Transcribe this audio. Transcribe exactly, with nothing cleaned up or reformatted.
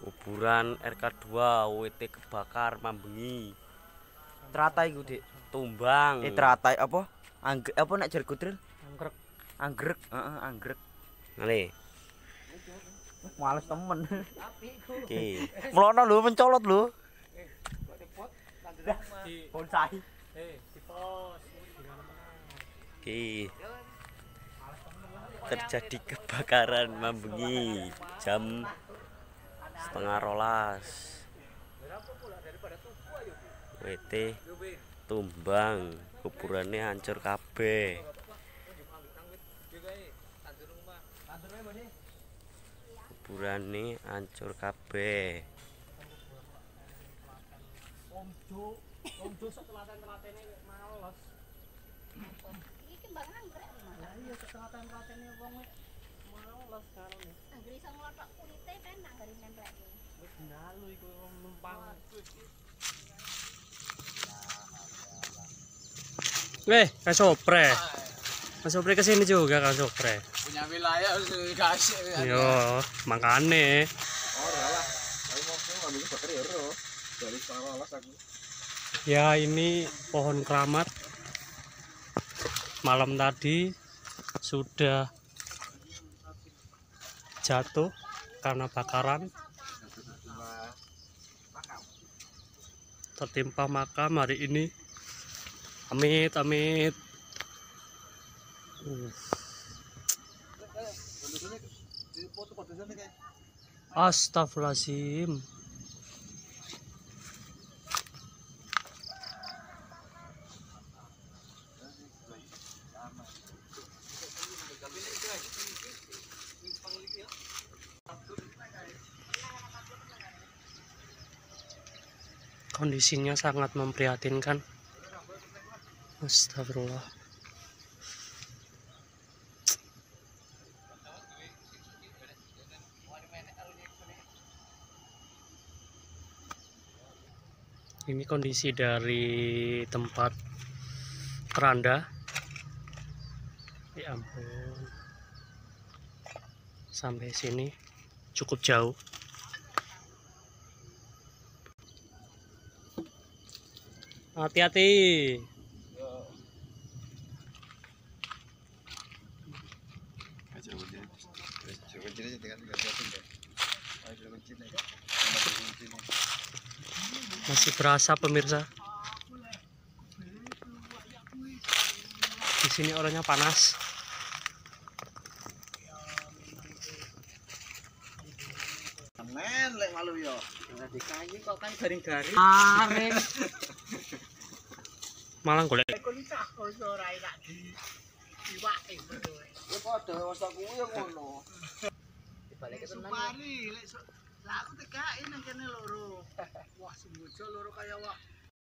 Kuburan R K dua W T kebakar Mambengi. Teratai iku, Dik. Tumbang. Eh teratai apa? Anggrek apa nek jar Kutril? Anggrek. Anggrek, heeh, anggrek. Ngene. Males temen. Iki. Melono lho, mencolot lho. Bonsai. Eh, dipos. Iki. Terjadi kebakaran Mambengi jam setengah rolas. W T tumbang, kuburannya hancur kabeh. Kuburane hancur kabeh. Om Jo, Om Jo sak telaten-telatene males. Iki kembang anggrek malah. Lah iya sak telaten-telatene wong males karone. Anggere iso nglothok kulite penak gari nempleke. Wis ndalu iku wong numpang. Weh, Kak Sopre. Kak Sopre kesini juga Kak Sopre. Punya wilayah harus dikasih. Yo, makane. Ora lah. Ayo mau ngambil bater ya ora. Dari setengah aku. Ya ini pohon keramat. Malam tadi sudah jatuh karena bakaran. Tertimpa makam hari ini. Amit, amit. Uh. Astagfirullahaladzim. Kondisinya sangat memprihatinkan. Astagfirullah. Ini kondisi dari tempat keranda. Ya ampun. Sampai sini cukup jauh. Hati-hati. Masih berasa pemirsa. Di sini orangnya panas. Men lek malu yo. Ora dikayi kok kan garing-garing. Areng. Malang golek. Kulicah kok ora enak di iwake ngono. Ya padha masa kuwi yo ngono. Dibalik tenan. Supari lek lah aku tekake nang kene loro. Wah, sembojo loro kaya wak.